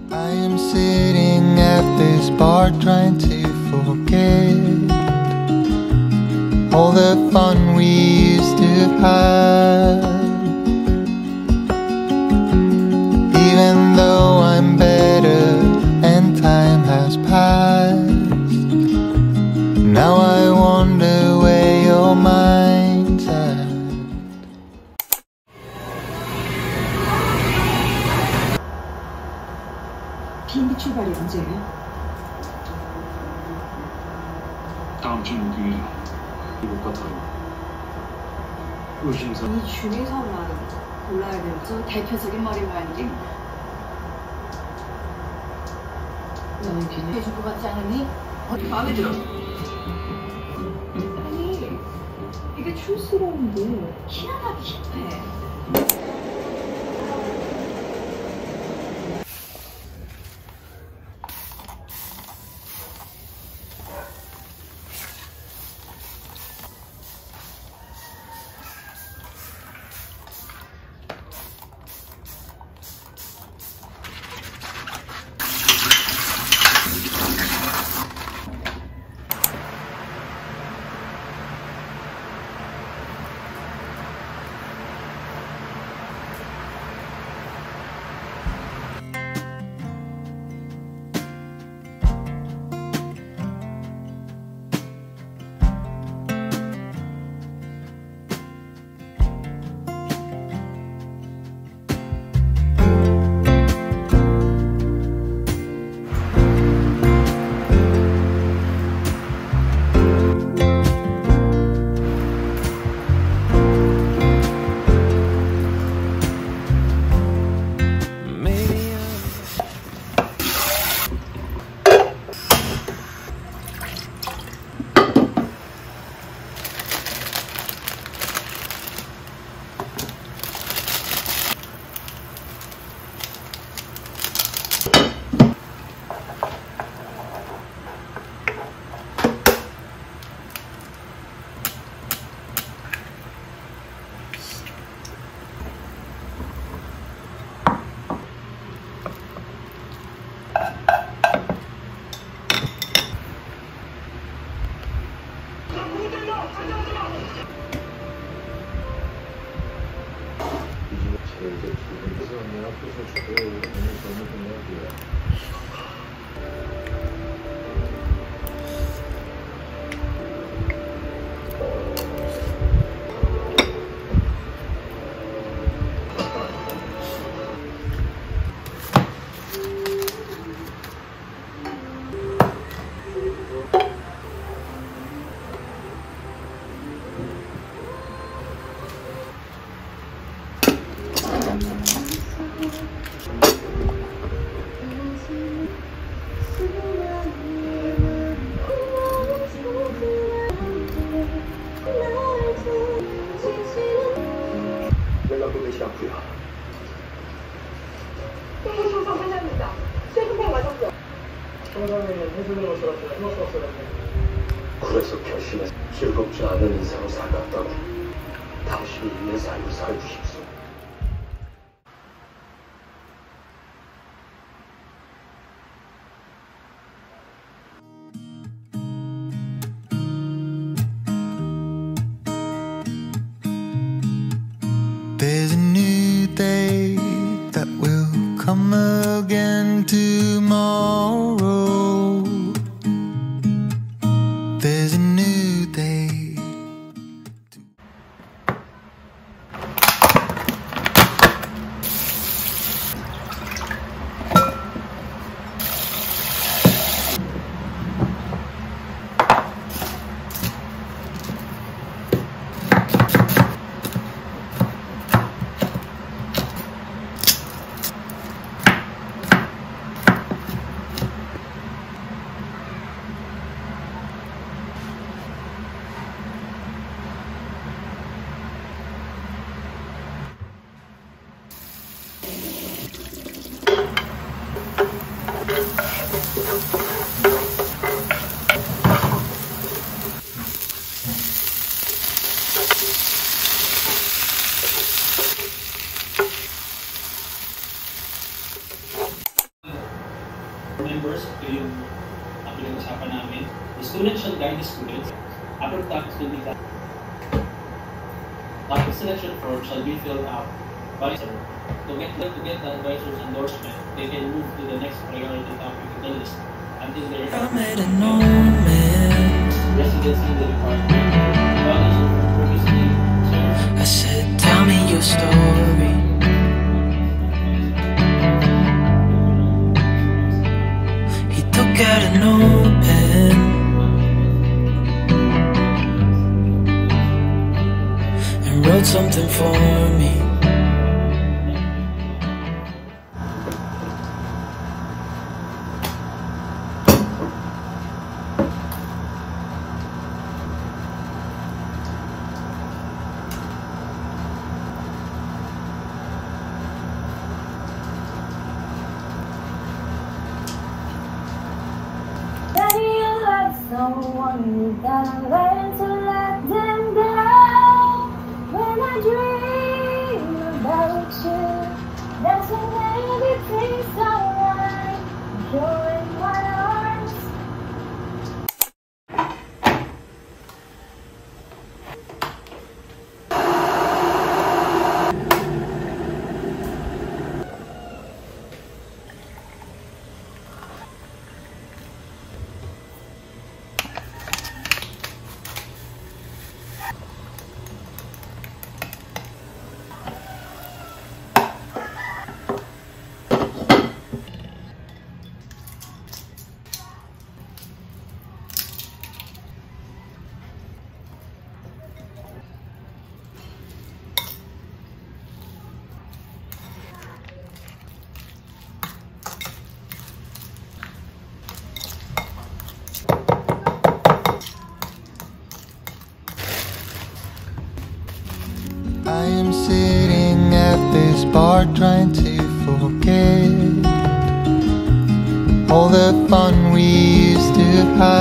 I am sitting at this bar trying to forget all the fun we used to have. Even though I'm better and time has passed, now I wonder where your mind's at. 비행기 출발이 언제예요? 다음 주 목요일 미국 같아요. 의심사 이 중에서만 골라야 될 좀 대표적인 머리 모양이지? 너는 비는 해줄 것 같지 않으니? 마음에 들어. 아니, 이게 촌스러운데 희한하기 힙해. 연락도 되지 않고요. 생일 충성 회장입니다. 최근에 맞았죠? 청산에는 해수는 것으로서 해먹었었는데 그래서 결심해서 즐겁지 않은 인생을 살았다고. 당신이 내 삶을 살주십시오. There's a new day that will come again tomorrow. There's a new day. members, ito yung pinag-usapan namin. The student shall guide the students. Other topics will be done. Topic selection form shall be filled out by sir. To get the advisor's endorsement, they can move to the next priority topic in the list until they are residency in the department. I said, tell me your story. He took out a notepad and wrote something for me. Someone you gotta learn to let them down. When I dream about you, that's when everything's alright. You're in my arms. I am sitting at this bar trying to forget all the fun we used to have.